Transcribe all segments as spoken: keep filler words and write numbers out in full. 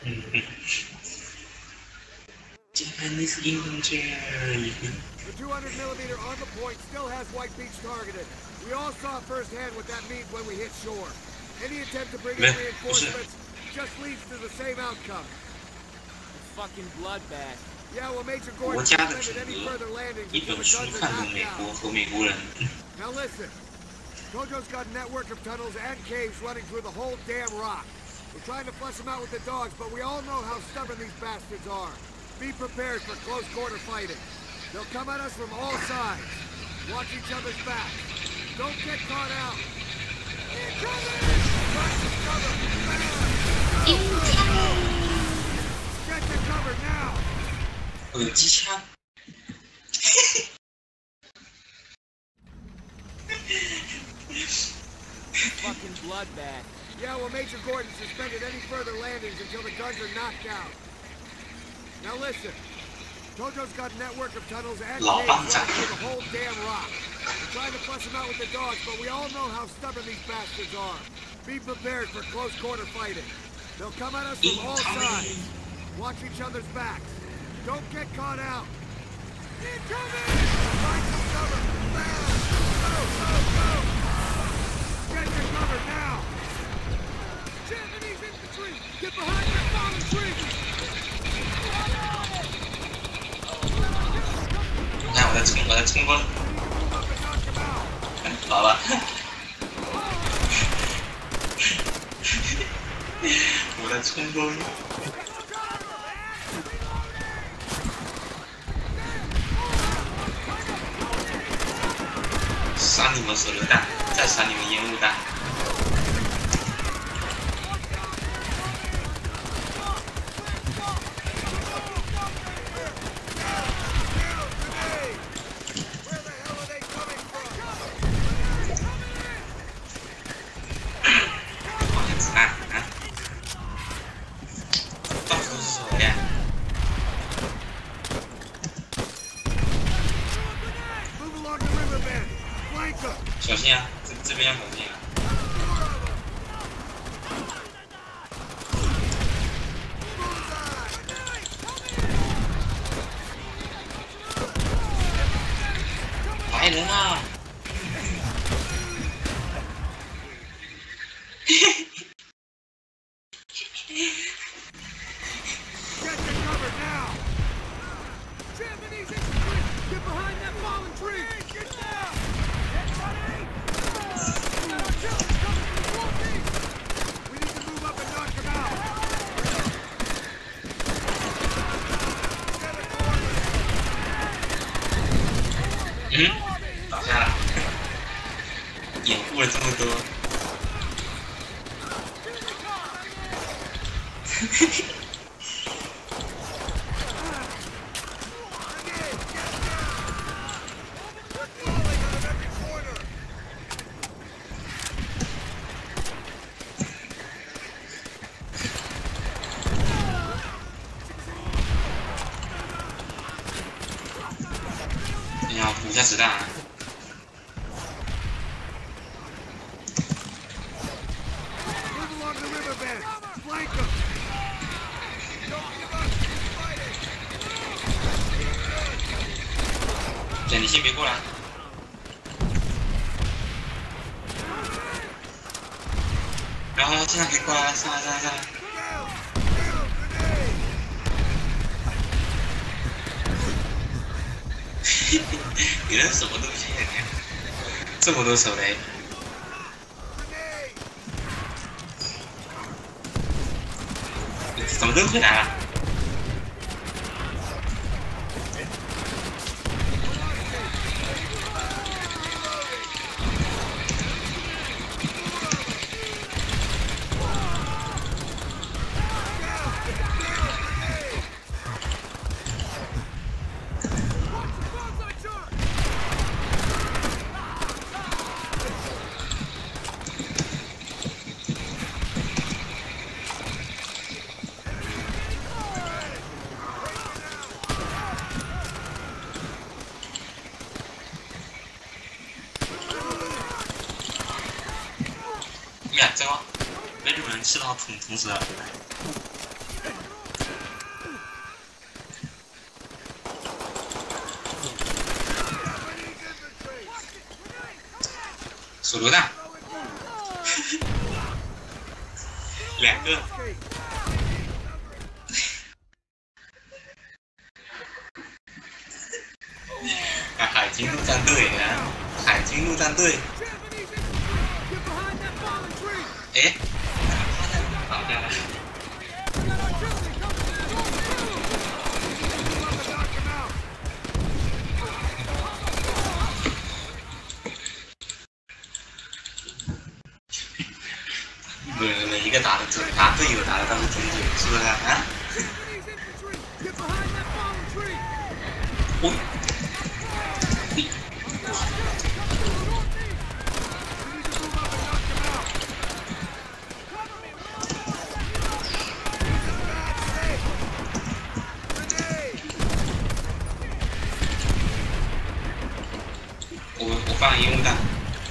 Japanese injury. The two hundred millimeter on the point still has White Beach targeted. We all saw firsthand what that means when we hit shore. Any attempt to bring in reinforcements just leads to the same outcome. A fucking bloodbath. Yeah, well, Major Gordon suspended any further landings until the guns are knocked out. Now listen, Tojo's got a network of tunnels and caves running through the whole damn rock. We're trying to flush them out with the dogs, but we all know how stubborn these bastards are. Be prepared for close quarter fighting. They'll come at us from all sides. Watch each other's backs. Don't get caught out. Incoming! Try to cover! Incoming! Get to cover now! 耳机枪。 Fucking bloodbath. Yeah, well, Major Gordon suspended any further landings until the guns are knocked out. Now listen, Tojo's got a network of tunnels and caves running through the whole damn rock. We're trying to flush them out with the dogs, but we all know how stubborn these bastards are. Be prepared for close quarter fighting. They'll come at us from all sides. Watch each other's backs. Don't get caught out. Incoming! Find some cover! Fast! Go, go, go! Get to cover now! Japanese infantry! Get behind that fallen tree! 你看我在冲，我在冲锋。好了。我在冲锋。杀你们手榴弹，再杀你们烟雾弹。小心啊！这这边要小心啊！白人啊！嘿嘿。 嗯，倒下了，掩护了这么多。你要补一下子弹啊！姐，你先别过来。然后现在可以过来了，上来上来上来。 你这什么东西呀？这么多手雷，怎么跟回来了？呀，这个被日本人吃到同同时了。 手榴弹，两个。啊，海军陆战队啊，海军陆战队。哎，好的。 每每一个打的准，打队友打的都是准准，是不是啊？我，你，我我放烟雾弹。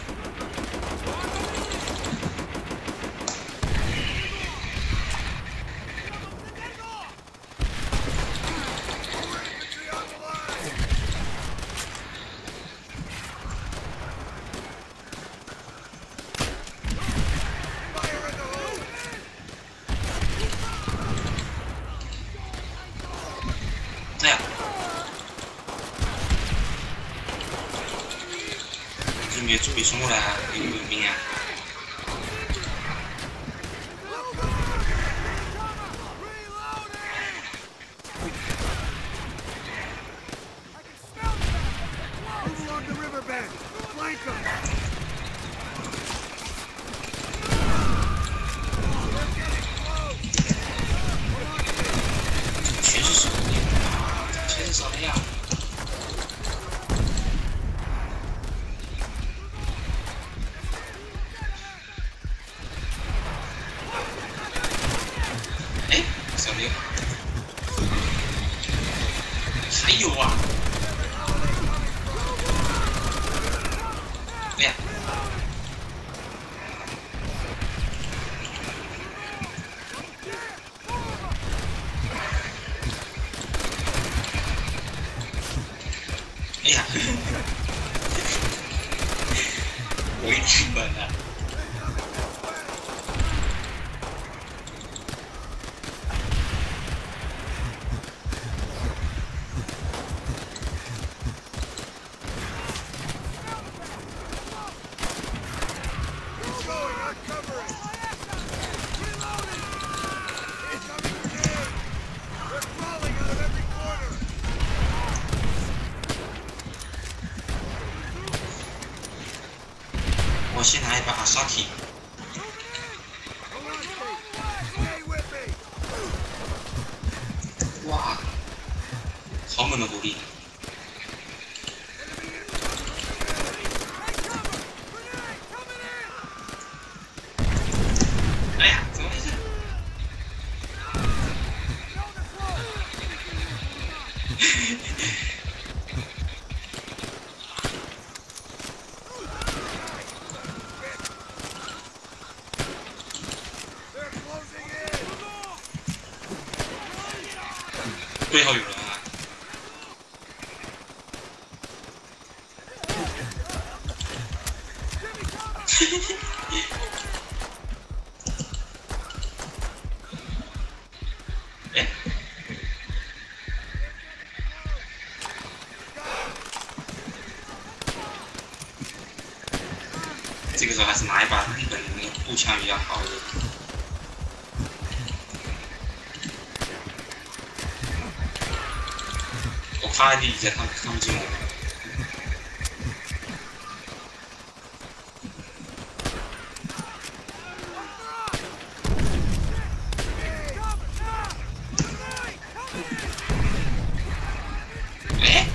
准备准备冲过来，有有兵啊！全是手雷，全是手雷呀！ 小刘，还有啊！哎呀！哎呀！我一剧本了。 我先拿一把沙体。哇，好猛的火力！哎呀，怎么回事？背后有人啊！哎，这个时候还是拿一把日本的那个步枪比较好一点。 趴在地底下，他看不见我。哎！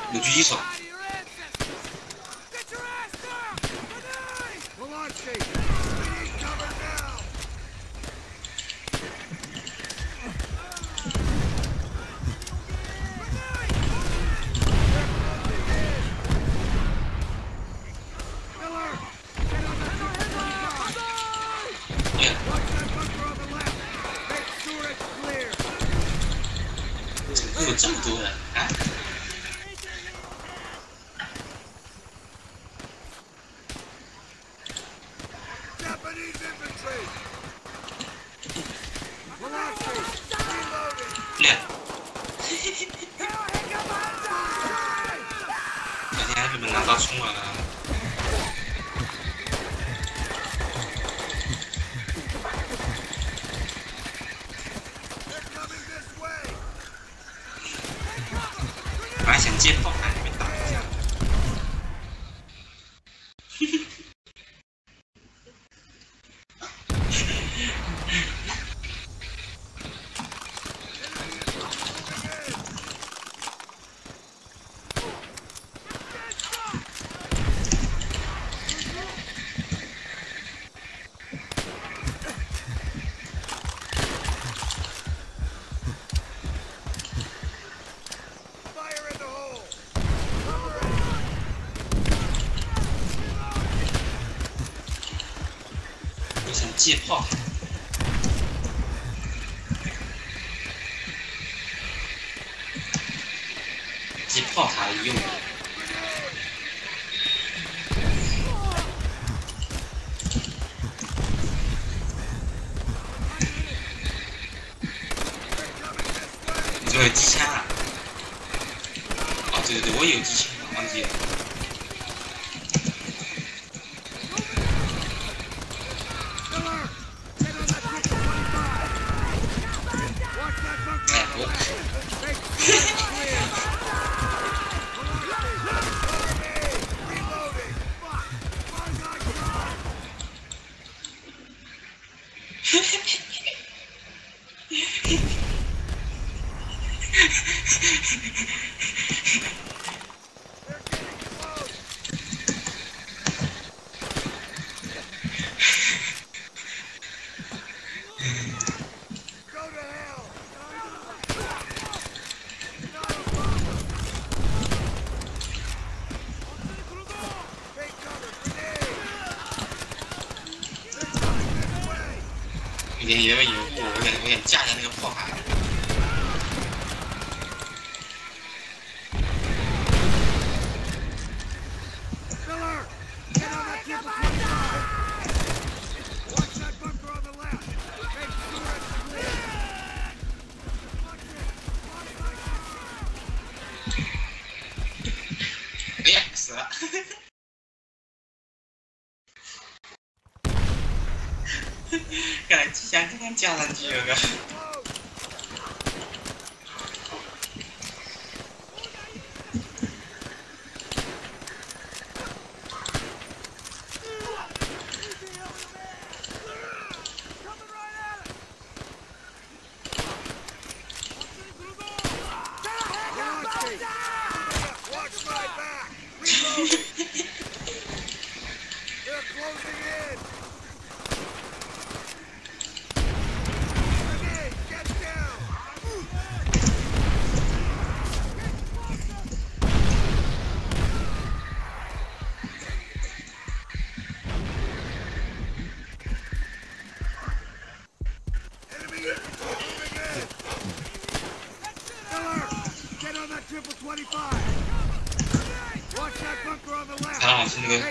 有狙击手。 有这么多人啊！练，昨天日本拿刀冲了。 本来想接炮台被打一下，我想借炮台。 接炮台用的。你这有机枪啊？哦，对对对，我也有机枪，忘记了。哎，我。有点有点有雾，我想我想架一下那个炮台。哎呀，死了！看来机枪刚刚架上去了个。看老师那个。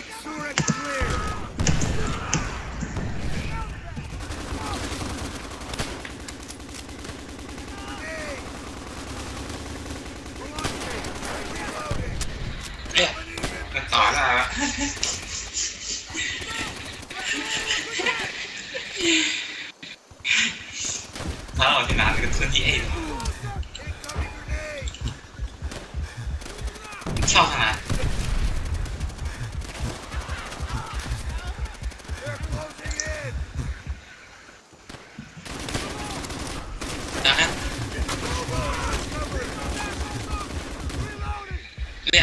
哎呀，那打下来了。然后我就拿这个特 D A 的，你跳上来。 哎，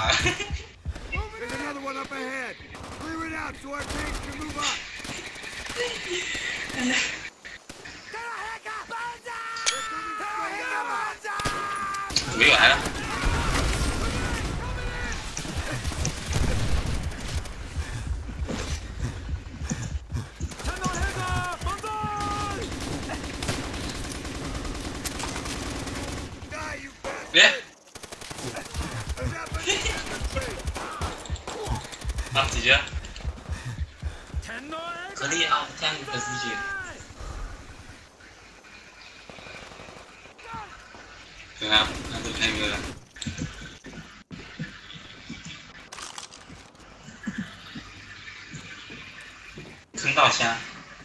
啊！ There's another one up ahead. Clear it out so our tanks can move up. 没有来了。别！啊，解决。合力啊，这样的事情。 对啊，那就那个坑道虾。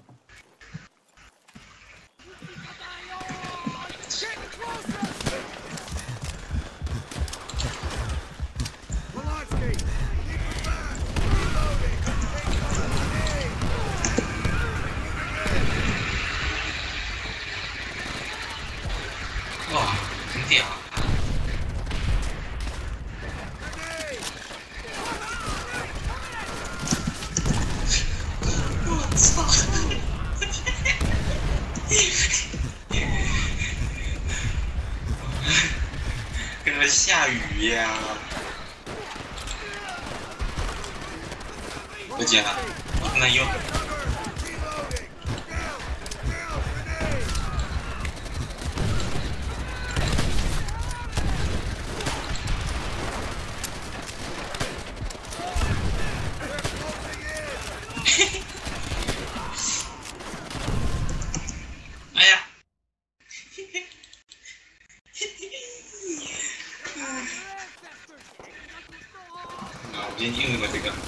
哇，很屌！我操！跟个下雨一样。我捡了，我跟他用。 哎呀！啊，我先用了这个。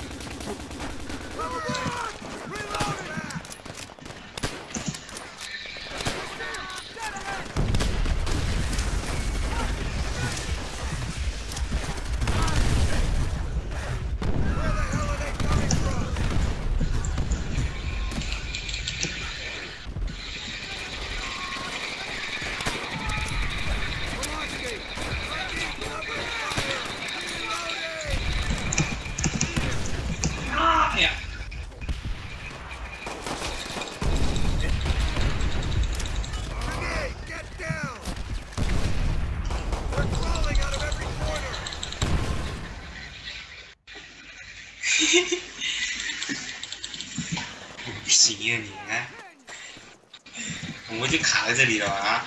哎呀！不行啊你啊！我就卡在这里了啊！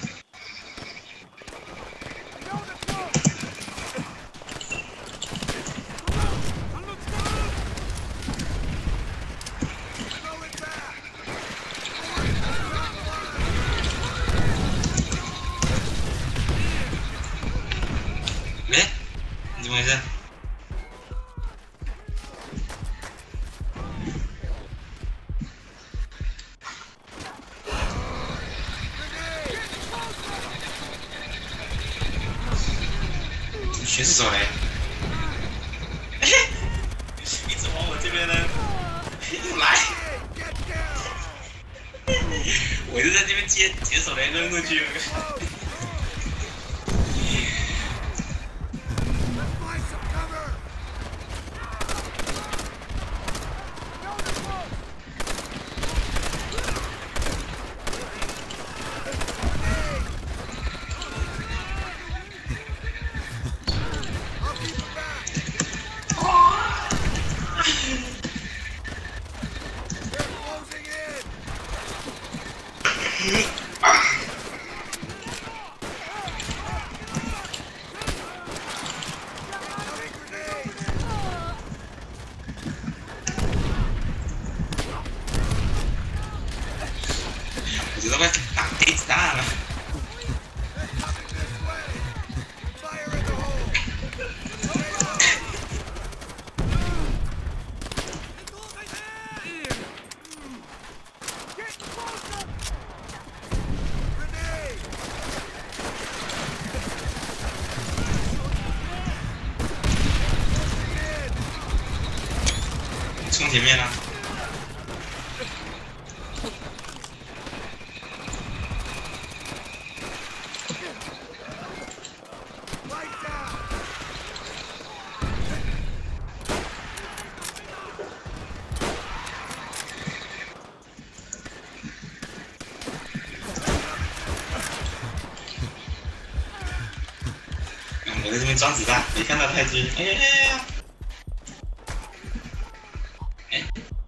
哎，你怎么回事？全是手雷！一直往我这边呢，来！我就在这边接接手雷扔过去。我觉得快打飞子弹了。冲前面了。 我在这边装子弹，没看到太君。哎呀呀呀！哎，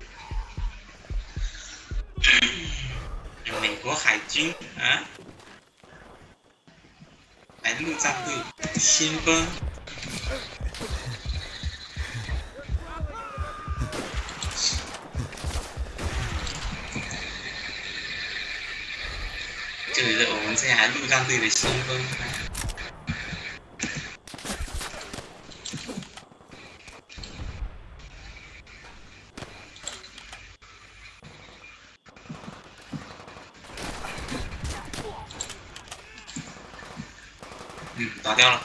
美国海军啊，来陆战队先锋。就是我们这还陆战队的先锋。嗯，打掉了。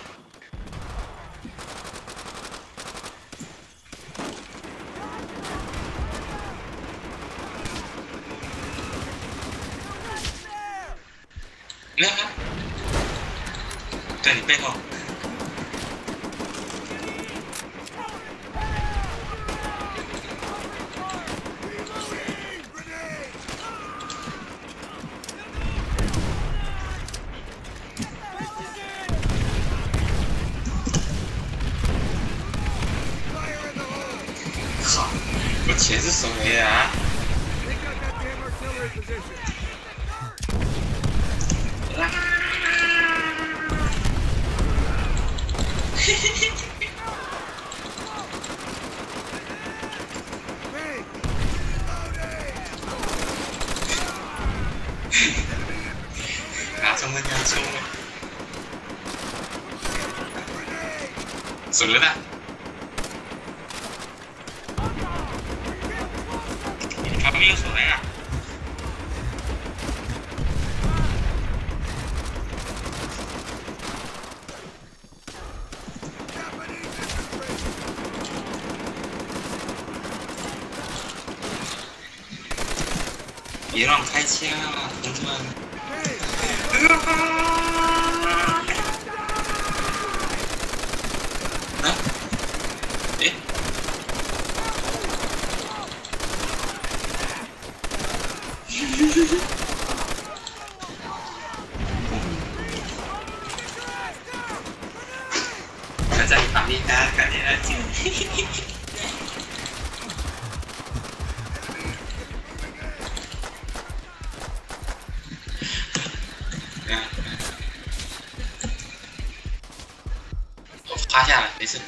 你看，在你背后。靠！我全是手雷啊！啊！嘿嘿嘿！拿冲了，拿冲了！手榴弹！他没有手雷啊！别乱开枪啊，同志们！啊？诶？他在旁边，他赶紧安静。趴下了，没事。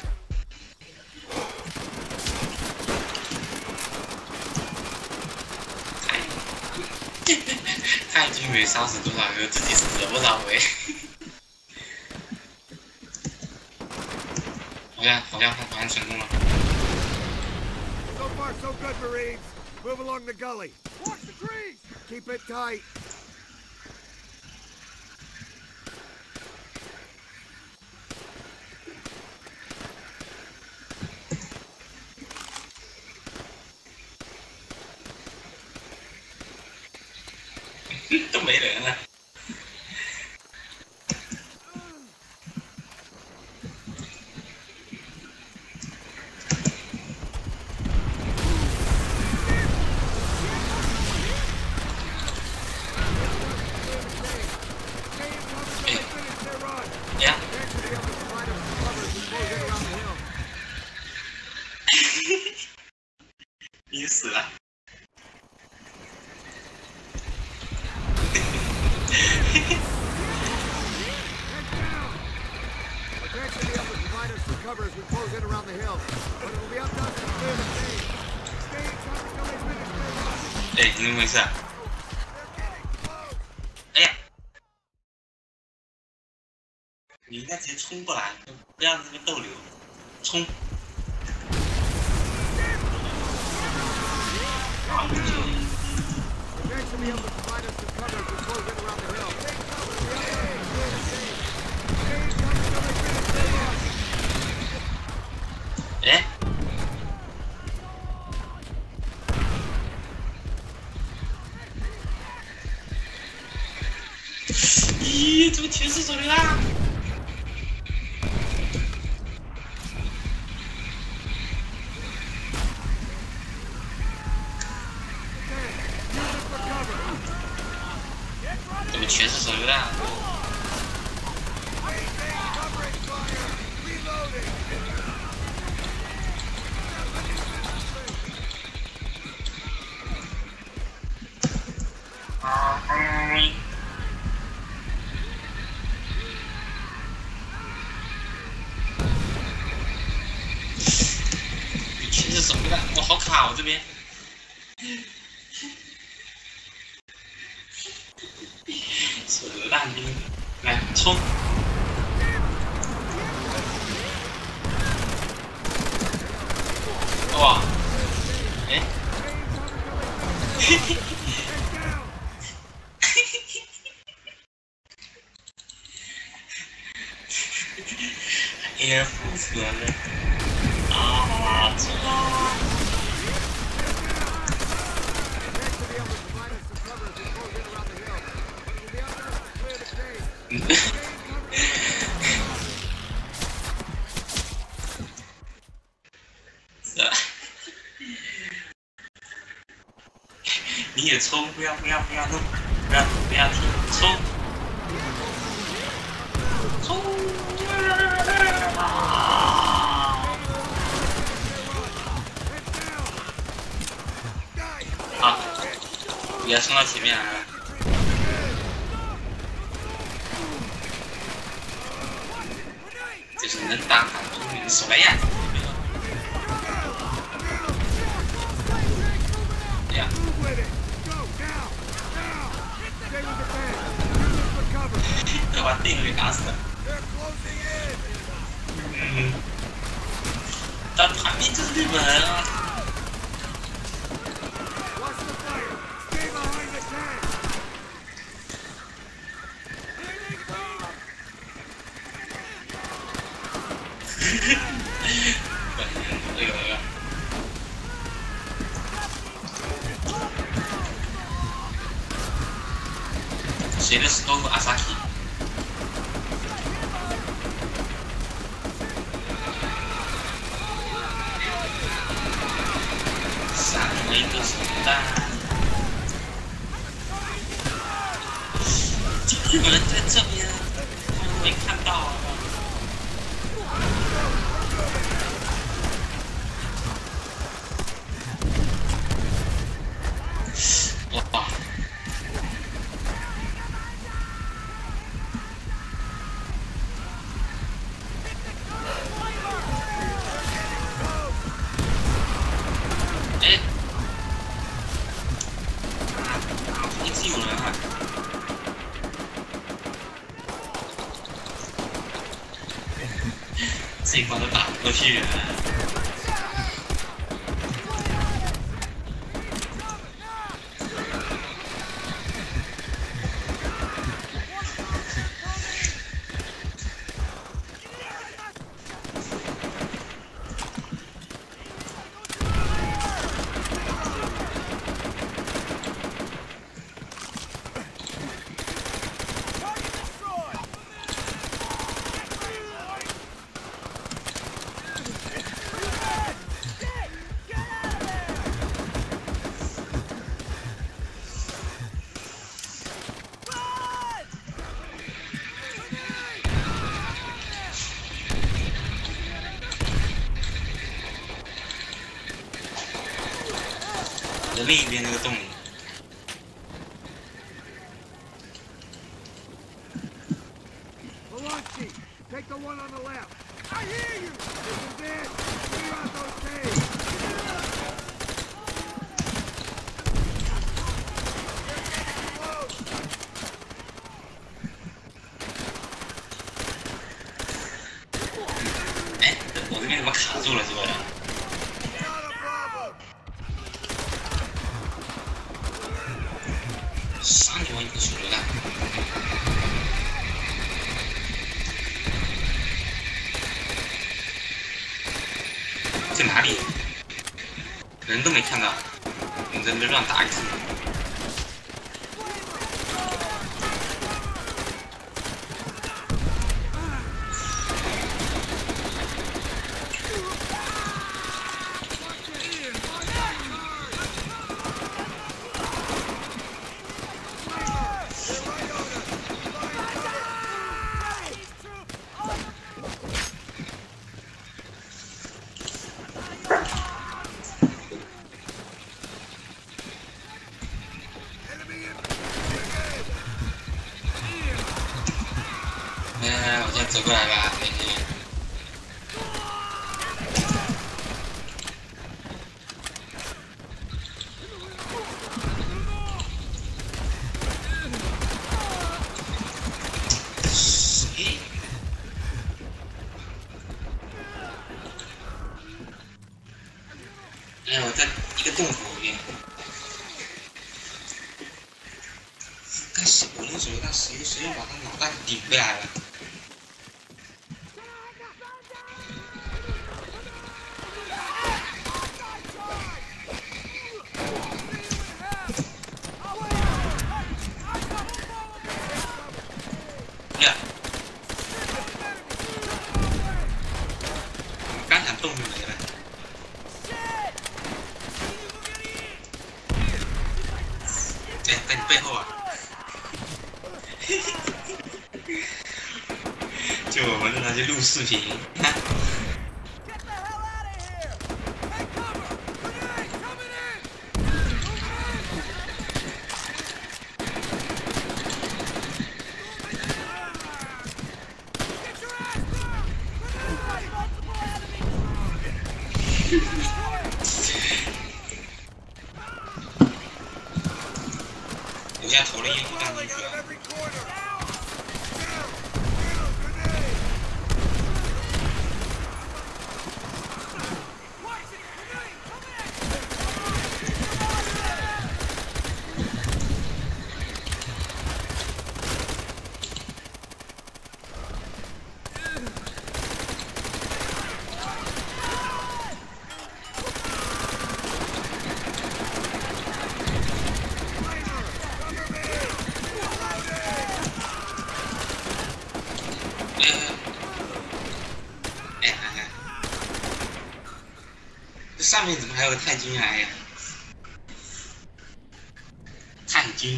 太君没杀死多少个，自己死了不少回。好像好像他好像成功了。 So far, so good, Marines. Move along the gully. Watch the trees. Keep it tight. 都没人了。哎呀！你死了。 Cover as we close in around the hill, but it will be up to us to clear the stage. Stay in cover till they finish their run. 哎，你怎么回事啊？哎呀！你应该直接冲过来，不要在这边逗留，冲！啊！ Eventually, able to provide us some cover as we close in around the hill. Stay in cover till they finish their run. 哎！咦，怎么全是手榴弹？怎么全是手榴弹？ 个，我好卡，我这边。死烂兵，来冲！哇！哎！嘿嘿。Air Force 了啊！这。你也冲！不要不要不要弄！不要不要停！冲！冲！好，也冲到前面来了。就是能打出你什么呀？哎呀！要把队友给打死了。嗯，但旁边就是日本人啊。那个那个，谁的是都阿萨奇？闪了一个手弹，日本人在这边，他们没看到啊。哇！哎，啊，一直有人啊！这一关都打不过去了。另一边那个洞里。 Take the one on the left. I hear you. This is it. Clear out those caves. Eh, 我这边怎么卡住了？这个人。上给我一个手榴弹。在哪里？人都没看到，你在那乱打一通。哎，我先走过来吧，姐姐。 哎，我在一个洞口里面。但是我那时候他谁谁把他脑袋顶回来了？呀！刚想动就没了。哎，在你背后啊！就我们拿去录视频。我现在投了烟雾弹进去了。上面怎么还有个钛金癌呀？钛金。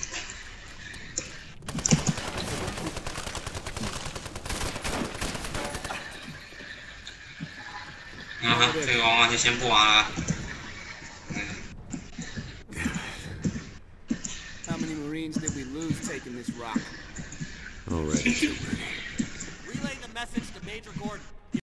啊，这个往往就先不玩了。嗯。 How many Marines did we lose taking this rock? Already. Relay the message to Major Gordon.